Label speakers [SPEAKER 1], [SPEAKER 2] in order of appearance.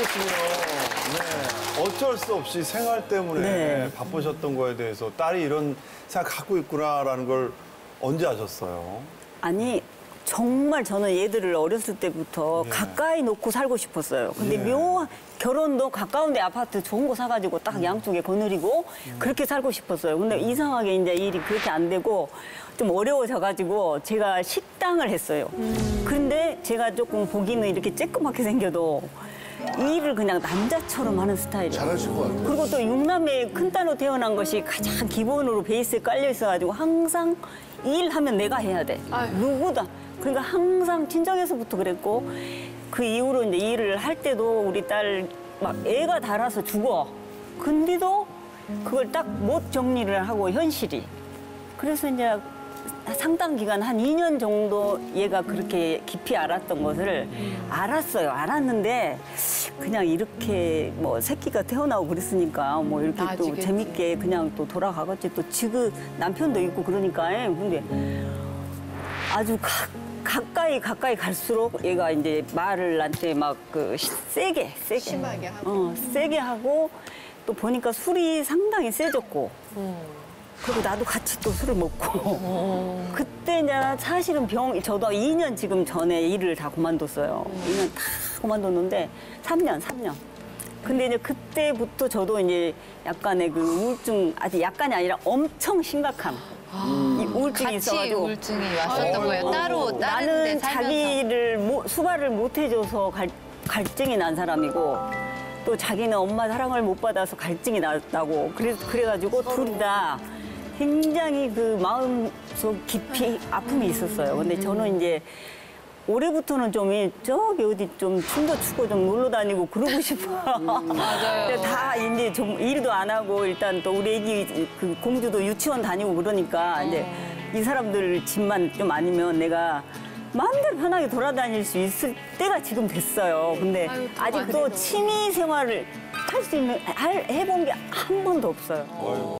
[SPEAKER 1] 그렇군요. 네. 어쩔 수 없이 생활 때문에
[SPEAKER 2] 네.
[SPEAKER 1] 바쁘셨던 거에 대해서 딸이 이런 생각 갖고 있구나라는 걸 언제 아셨어요?
[SPEAKER 2] 아니 정말 저는 얘들을 어렸을 때부터
[SPEAKER 1] 예.
[SPEAKER 2] 가까이 놓고 살고 싶었어요. 근데
[SPEAKER 1] 예.
[SPEAKER 2] 묘한 결혼도 가까운데 아파트 좋은 거 사가지고 딱 양쪽에 거느리고 그렇게 살고 싶었어요. 근데 이상하게 이제 일이 그렇게 안 되고 좀 어려워져가지고 제가 식당을 했어요. 근데 제가 조금 보기는 이렇게 쬐끄맣게 생겨도 일을 그냥 남자처럼 하는 스타일이에요.
[SPEAKER 3] 잘하신 것 같아요.
[SPEAKER 2] 그리고 또 육남매 큰딸로 태어난 것이 가장 기본으로 베이스에 깔려 있어가지고 항상 일하면 내가 해야 돼. 누구다. 그러니까 항상 친정에서부터 그랬고 그 이후로 이제 일을 할 때도 우리 딸 막 애가 닳아서 죽어. 근데도 그걸 딱 못 정리를 하고 현실이. 그래서 이제 상당 기간 한 2년 정도 얘가 그렇게 깊이 알았던 것을 알았어요. 알았는데 그냥 이렇게 뭐 새끼가 태어나고 그랬으니까 뭐 이렇게 또
[SPEAKER 4] 아직은
[SPEAKER 2] 재밌게 그냥 또 돌아가겠지. 또 지금 남편도 있고 그러니까. 근데 아주 가까이 갈수록 얘가 이제 말을 나한테 막 그 세게
[SPEAKER 4] 심하게 하고.
[SPEAKER 2] 세게 하고 또 보니까 술이 상당히 세졌고 그리고 나도 같이 또 술을 먹고 그때 이제 사실은 저도 2년 지금 전에 일을 다 그만뒀어요. 2년 다 그만뒀는데 3년. 근데 이제 그때부터 저도 이제 약간의 그 우울증, 아직 약간이 아니라 엄청 심각한 이 우울증이
[SPEAKER 4] 같이
[SPEAKER 2] 있어가지고
[SPEAKER 4] 우울증이 왔었던 거예요. 따로 다른 데
[SPEAKER 2] 나는
[SPEAKER 4] 살면서.
[SPEAKER 2] 자기를 수발을 못 해줘서 갈증이 난 사람이고 또 자기는 엄마 사랑을 못 받아서 갈증이 났다고 그래가지고 둘이 다 굉장히 그 마음속 깊이 아픔이 있었어요. 근데 저는 이제 올해부터는 좀 저기 어디 좀 춤도 추고 좀 놀러 다니고 그러고 싶어요.
[SPEAKER 4] 맞아요.
[SPEAKER 2] 다 이제 좀 일도 안 하고 일단 또 우리 애기 그 공주도 유치원 다니고 그러니까 이제 이 사람들 집만 좀 아니면 내가 마음대로 편하게 돌아다닐 수 있을 때가 지금 됐어요. 근데
[SPEAKER 4] 아유,
[SPEAKER 2] 아직도
[SPEAKER 4] 맞아요.
[SPEAKER 2] 취미 생활을 할 수 있는 해본 게 한 번도 없어요.